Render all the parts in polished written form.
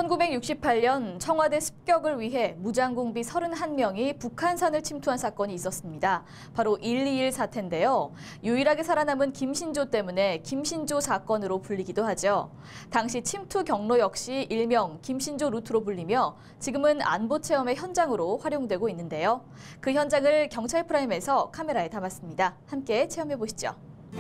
1968년 청와대 습격을 위해 무장공비 31명이 북한산을 침투한 사건이 있었습니다. 바로 121 사태인데요. 유일하게 살아남은 김신조 때문에 김신조 사건으로 불리기도 하죠. 당시 침투 경로 역시 일명 김신조 루트로 불리며 지금은 안보 체험의 현장으로 활용되고 있는데요. 그 현장을 경찰 프라임에서 카메라에 담았습니다. 함께 체험해 보시죠.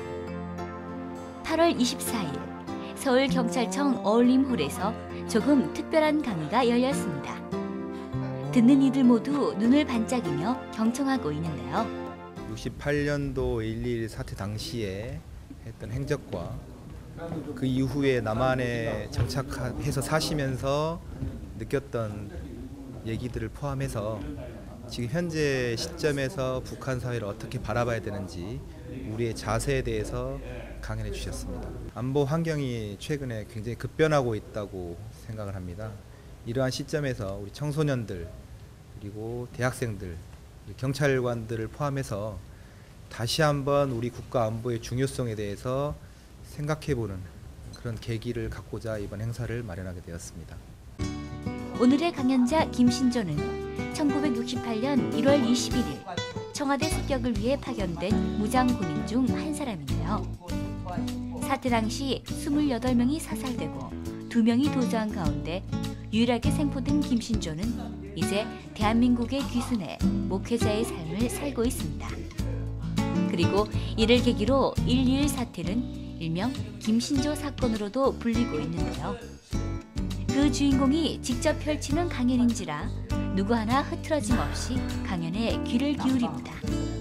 8월 24일 서울경찰청 어울림홀에서 조금 특별한 강의가 열렸습니다. 듣는 이들 모두 눈을 반짝이며 경청하고 있는데요. 68년도 1.21 사태 당시에 했던 행적과 그 이후에 남한에 정착해서 사시면서 느꼈던 얘기들을 포함해서 지금 현재 시점에서 북한 사회를 어떻게 바라봐야 되는지 우리의 자세에 대해서 강연해 주셨습니다. 안보 환경이 최근에 굉장히 급변하고 있다고 생각을 합니다. 이러한 시점에서 우리 청소년들 그리고 대학생들, 경찰관들을 포함해서 다시 한번 우리 국가 안보의 중요성에 대해서 생각해보는 그런 계기를 갖고자 이번 행사를 마련하게 되었습니다. 오늘의 강연자 김신조는 1968년 1월 21일 청와대 습격을 위해 파견된 무장군인 중 한 사람인데요. 사태 당시 28명이 사살되고 2명이 도주한 가운데 유일하게 생포된 김신조는 이제 대한민국의 귀순해 목회자의 삶을 살고 있습니다. 그리고 이를 계기로 121 사태는 일명 김신조 사건으로도 불리고 있는데요. 그 주인공이 직접 펼치는 강연인지라 누구 하나 흐트러짐 없이 강연에 귀를 기울입니다.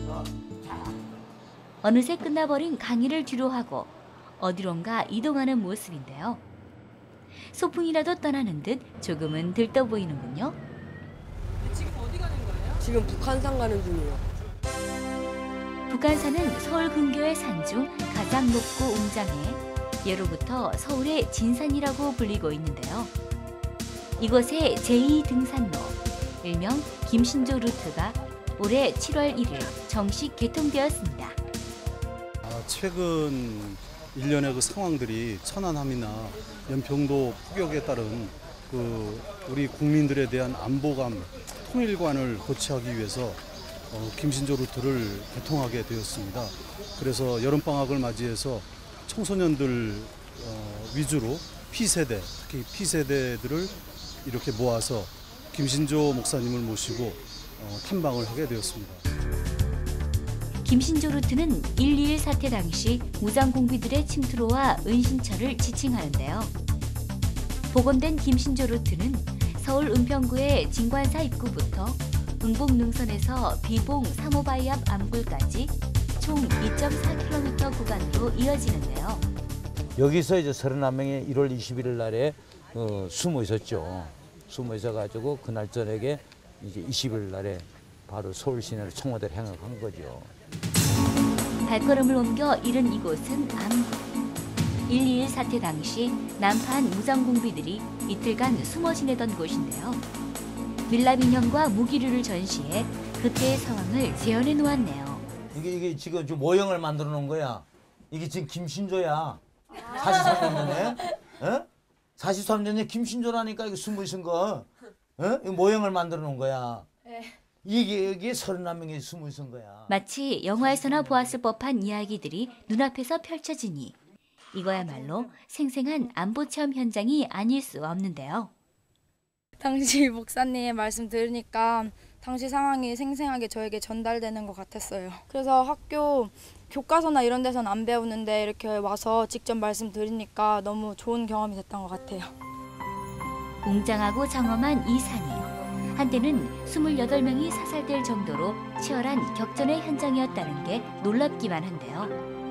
어느새 끝나버린 강의를 뒤로하고 어디론가 이동하는 모습인데요. 소풍이라도 떠나는 듯 조금은 들떠 보이는군요. 지금 어디 가는 거예요? 지금 북한산 가는 중이에요. 북한산은 서울 근교의 산 중 가장 높고 웅장해 예로부터 서울의 진산이라고 불리고 있는데요. 이곳의 제2등산로, 일명 김신조 루트가 올해 7월 1일 정식 개통되었습니다. 최근 일련의 그 상황들이 천안함이나 연평도 폭격에 따른 우리 국민들에 대한 안보감, 통일관을 고취하기 위해서 김신조 루트를 개통하게 되었습니다. 그래서 여름방학을 맞이해서 청소년들 위주로 P세대, 특히 P세대들을 이렇게 모아서 김신조 목사님을 모시고 탐방을 하게 되었습니다. 김신조 루트는 121 사태 당시 무장공비들의 침투로와 은신처를 지칭하는데요. 복원된 김신조 루트는 서울 은평구의 진관사 입구부터 응봉능선에서 비봉 3호바위 앞 암굴까지 총 2.4km 구간으로 이어지는데요. 여기서 이제 31명이 1월 21일 날에 숨어 있었죠. 숨어 있어가지고 그날 저녁에 이제 20일 날에 바로 서울 시내로 청와대를 향한 거죠. 발걸음을 옮겨 이른 이곳은 암굴. 121 사태 당시 난파한 무장공비들이 이틀간 숨어 지내던 곳인데요. 밀랍 인형과 무기류를 전시해 그때의 상황을 재현해 놓았네요. 이게 지금 좀 모형을 만들어 놓은 거야. 이게 지금 김신조야. 43년 전에. 43년 전에 김신조라니까 이거 숨어 있은 거. 이거 모형을 만들어 놓은 거야. 이게 31명이 숨어 있은 거야. 마치 영화에서나 보았을 법한 이야기들이 눈앞에서 펼쳐지니 이거야말로 생생한 안보 체험 현장이 아닐 수 없는데요. 당시 목사님 말씀 들으니까 당시 상황이 생생하게 저에게 전달되는 것 같았어요. 그래서 학교 교과서나 이런 데서는 안 배우는데 이렇게 와서 직접 말씀 들으니까 너무 좋은 경험이 됐던 것 같아요. 웅장하고 장엄한 이 산이 한때는 28명이 사살될 정도로 치열한 격전의 현장이었다는 게 놀랍기만 한데요.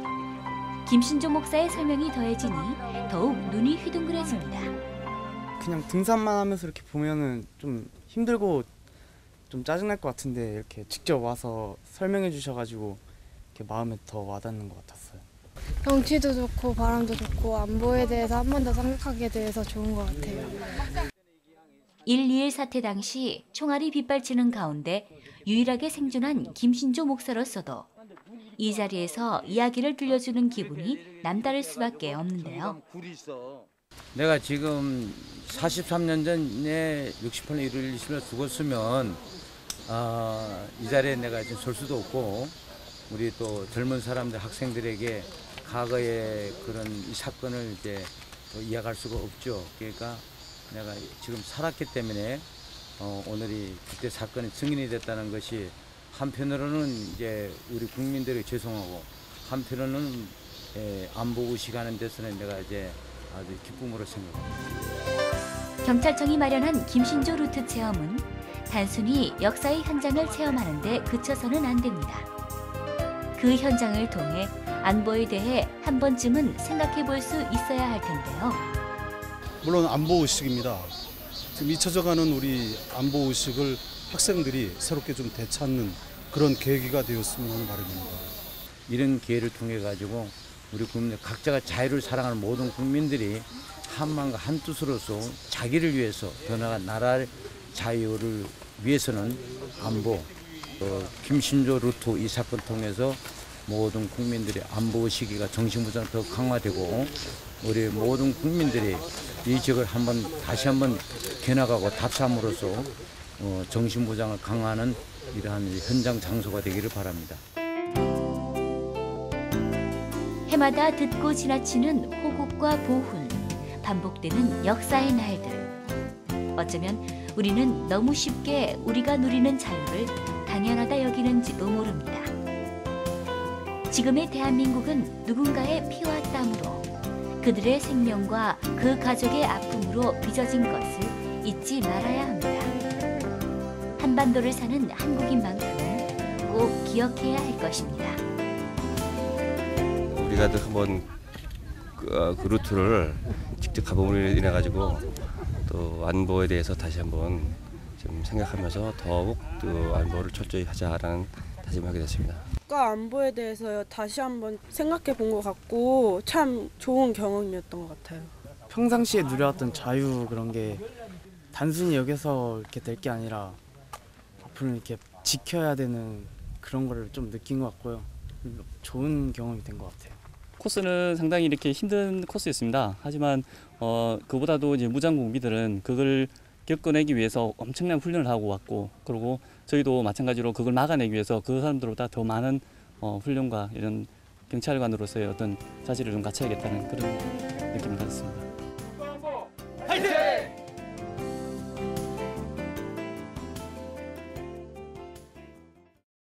김신조 목사의 설명이 더해지니 더욱 눈이 휘둥그레집니다. 그냥 등산만 하면서 이렇게 보면은 좀 힘들고 좀 짜증날 것 같은데 이렇게 직접 와서 설명해 주셔가지고 이렇게 마음에 더 와닿는 것 같았어요. 경치도 좋고 바람도 좋고 안보에 대해서 한 번 더 생각하게 돼서 좋은 것 같아요. 121 사태 당시 총알이 빗발치는 가운데 유일하게 생존한 김신조 목사로서도 이 자리에서 이야기를 들려주는 기분이 남다를 수밖에 없는데요. 내가 지금 43년 전에 68년 1월 20일 죽었으면 이 자리에 내가 지금 설 수도 없고 우리 또 젊은 사람들 학생들에게 과거의 그런 이 사건을 이제 또 이해할 수가 없죠. 그러니까 내가 지금 살았기 때문에 오늘이 그때 사건이 증인이 됐다는 것이 한편으로는 이제 우리 국민들에게 죄송하고 한편으로는 안보 의식하는 데서는 내가 이제 아주 기쁨으로 생각합니다. 경찰청이 마련한 김신조 루트 체험은 단순히 역사의 현장을 체험하는 데 그쳐서는 안 됩니다. 그 현장을 통해 안보에 대해 한 번쯤은 생각해 볼 수 있어야 할 텐데요. 물론 안보 의식입니다. 지금 잊혀져가는 우리 안보 의식을 학생들이 새롭게 좀 되찾는 그런 계기가 되었으면 하는 바람입니다. 이런 기회를 통해 가지고 우리 국민들 각자가 자유를 사랑하는 모든 국민들이 한 마음과 한 뜻으로서 자기를 위해서 더 나아가 나라의 자유를 위해서는 안보, 김신조 루트 이 사건 통해서 모든 국민들의 안보 의식이 정신보장 더 강화되고 우리 모든 국민들이 이 지역을 다시 한번 개나가고 답삼으로써 정신보장을 강화하는 이러한 현장 장소가 되기를 바랍니다. 해마다 듣고 지나치는 호국과 보훈, 반복되는 역사의 날들. 어쩌면 우리는 너무 쉽게 우리가 누리는 자유를 당연하다 여기는지도 모릅니다. 지금의 대한민국은 누군가의 피와 땀으로 그들의 생명과 그 가족의 아픔으로 빚어진 것을 잊지 말아야 합니다. 한반도를 사는 한국인만큼은 꼭 기억해야 할 것입니다. 우리가 한번 그 루트를 직접 가봄으로 인해 가지고 또 안보에 대해서 다시 한번 좀 생각하면서 더욱 또 안보를 철저히 하자라는 다짐을 하게 됐습니다. 국가 안보에 대해서 다시 한번 생각해 본 것 같고 참 좋은 경험이었던 것 같아요. 평상시에 누려왔던 자유 그런 게 단순히 여기서 이렇게 될 게 아니라 앞으로 이렇게 지켜야 되는 그런 거를 좀 느낀 것 같고요. 좋은 경험이 된 것 같아요. 코스는 상당히 이렇게 힘든 코스였습니다. 하지만 그보다도 이제 무장공비들은 그걸 겪어내기 위해서 엄청난 훈련을 하고 왔고, 그리고 저희도 마찬가지로 그걸 막아내기 위해서 그 사람들보다 더 많은 훈련과 이런 경찰관으로서의 어떤 자질을 좀 갖춰야겠다는 그런 느낌을 가졌습니다.